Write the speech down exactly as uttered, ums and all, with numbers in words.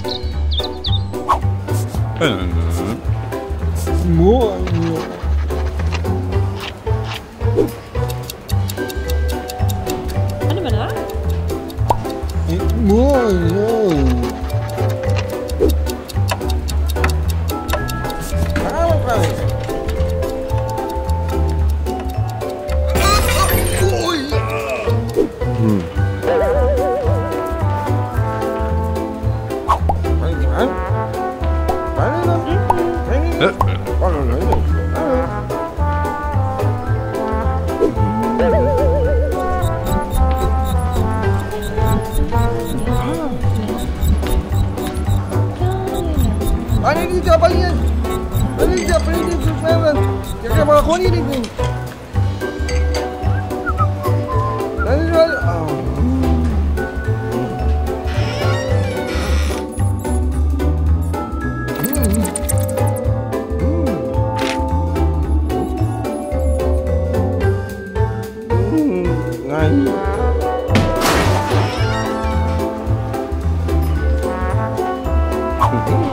Mua. Ano ba na? Mua. Ano dito apa yan? Ano dito? Ano dito? Kaya mga kuni dito. Ano dito? Ngon.